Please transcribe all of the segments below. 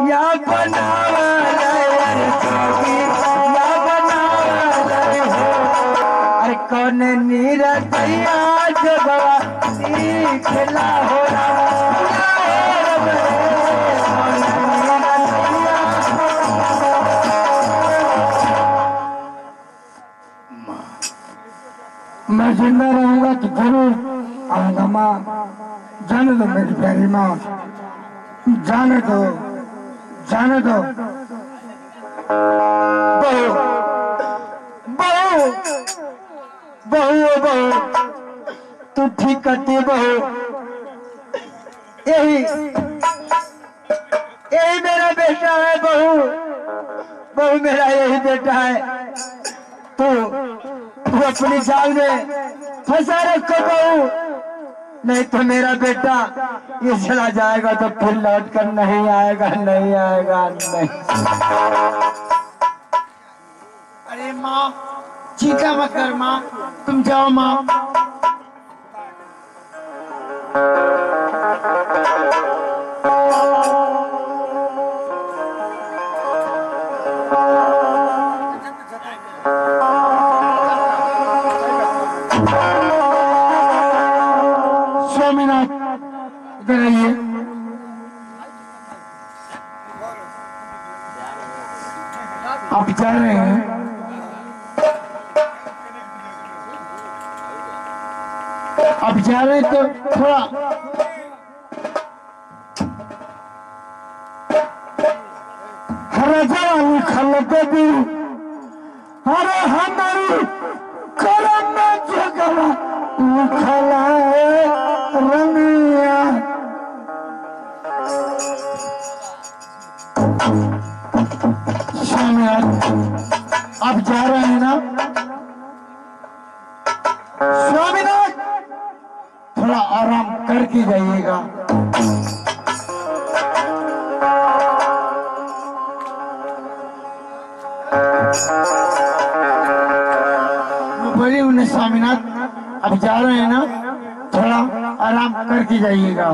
या बनावले जोगी या बनावले हो। अरे कौन नीरदैया जगवा सीखला हो मैं जिंदा रहूंगा तो जरूर आऊंगा माँ। जाने दो मेरी प्यारी माँ, जाने दो जाने दो। बहू बहू बहू बहू तू ठीक करती बहू। यही यही मेरा बेटा है बहू, बहू मेरा यही बेटा है। तू अपनी जाल में फंसा रखो बहू, नहीं तो मेरा बेटा ये चला जाएगा तो फिर लौट कर नहीं आएगा, नहीं आएगा नहीं। अरे माँ चिंता मत कर माँ, तुम जाओ माँ। स्वामीनाथ इधर आइए। आप जा रहे हैं, आप जा रहे हैं तो थोड़ा हराजानी खलते भी हरे हमारी करम जगह खलाए रमिया। स्वामीनाथ आप जा रहे हैं ना? स्वामीनाथ थोड़ा आराम करके जाइएगा। बोलिए उन्हें स्वामीनाथ अब जा रहे हैं ना, थोड़ा आराम करके जाइएगा।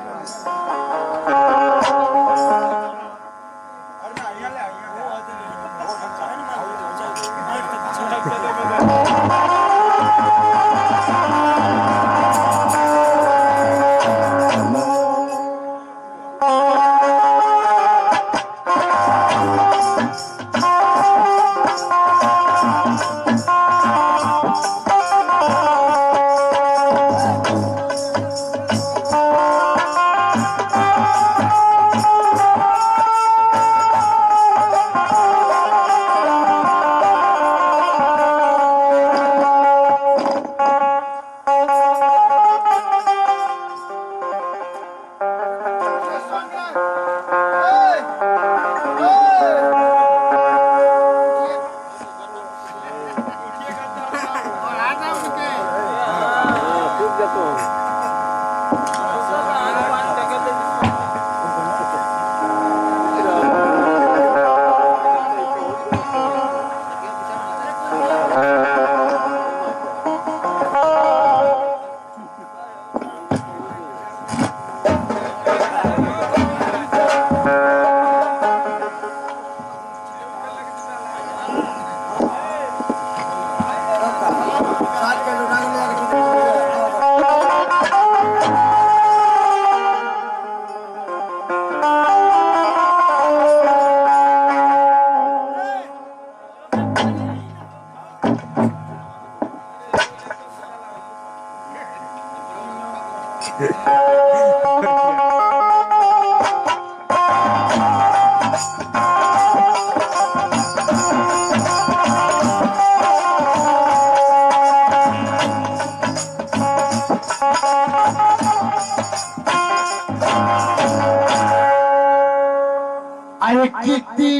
अरे कितने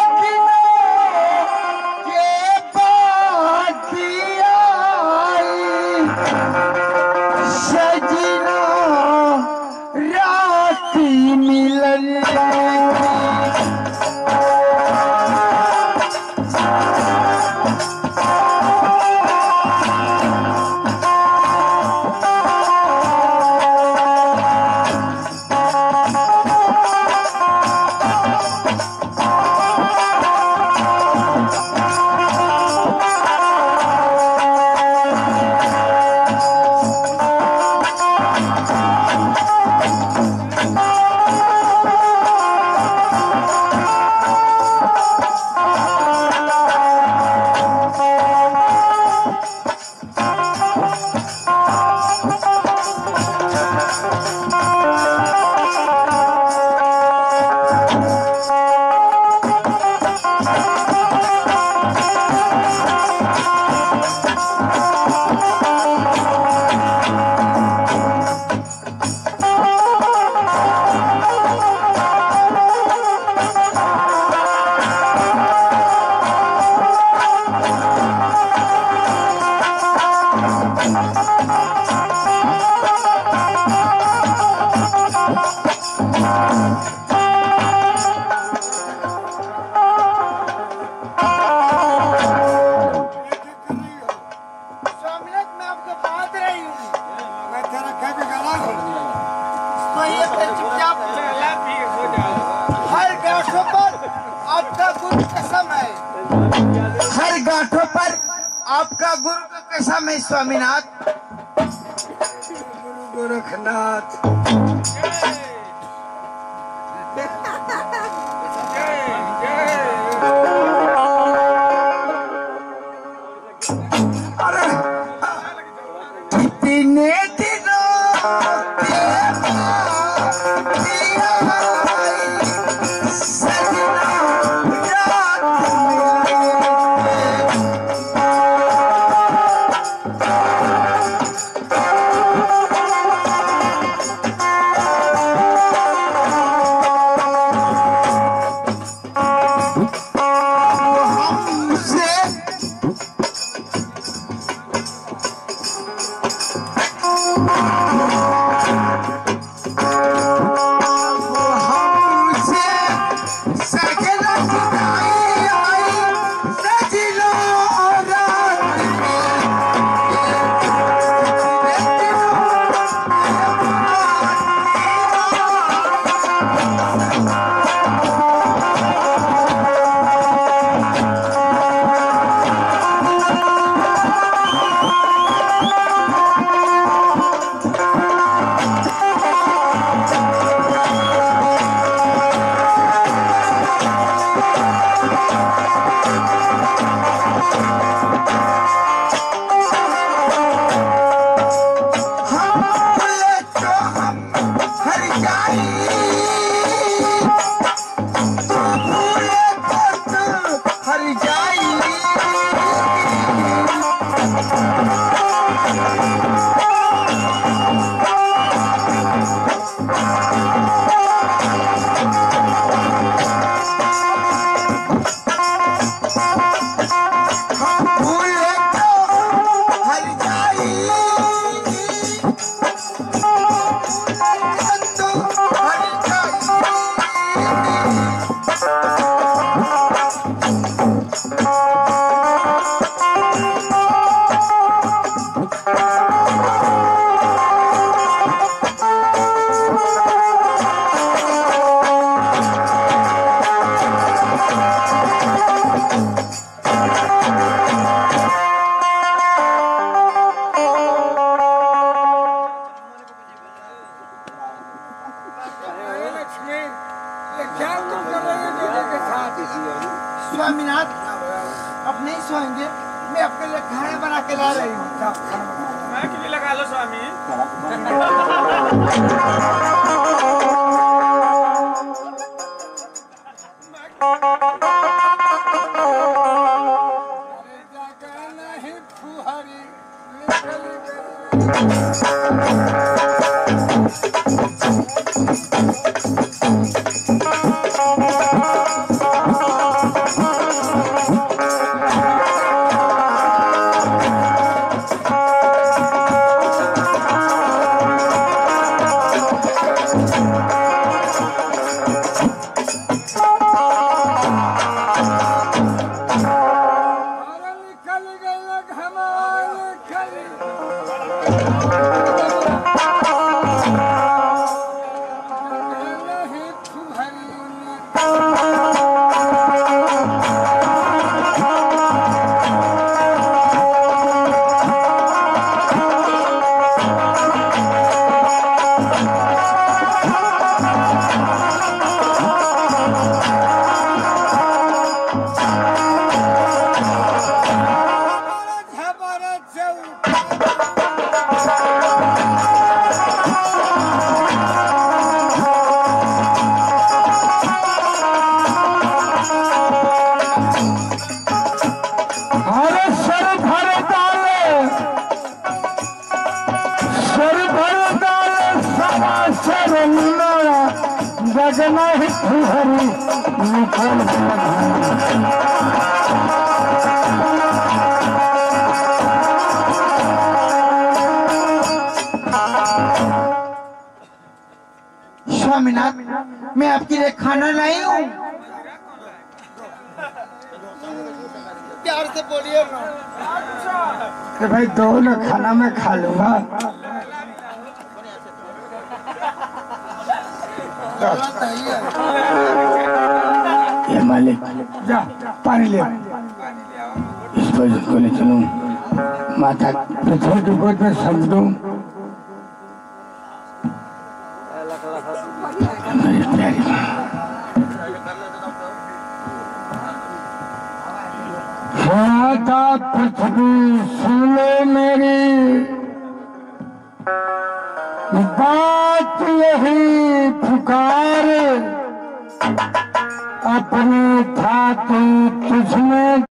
सजना राती मिलन हर गांठों पर आपका गुरु कसम है। हर गांठों पर आपका गुरु का कसम है स्वामीनाथ। गोरखनाथ कितने दिनों स्वामीनाथ अब नहीं सोएंगे, मैं अपने लिए खाना बना के ला रही हूँ। मैं के लिए लगा लो स्वामी। गगना ही हरी निकल स्वामीनाथ, मैं आपके लिए खाना लाई हूँ। प्यार से बोलिए ना। भाई दो ना खाना मैं खा लूंगा। ये मालिक जा पानी ले इस पर को ले चलूं माता पृथ्वी के ऊपर में समझूं मेरी प्यारी माता पृथ्वी सुन ले मेरी बात यही पुकार अपनी था तू तुझमें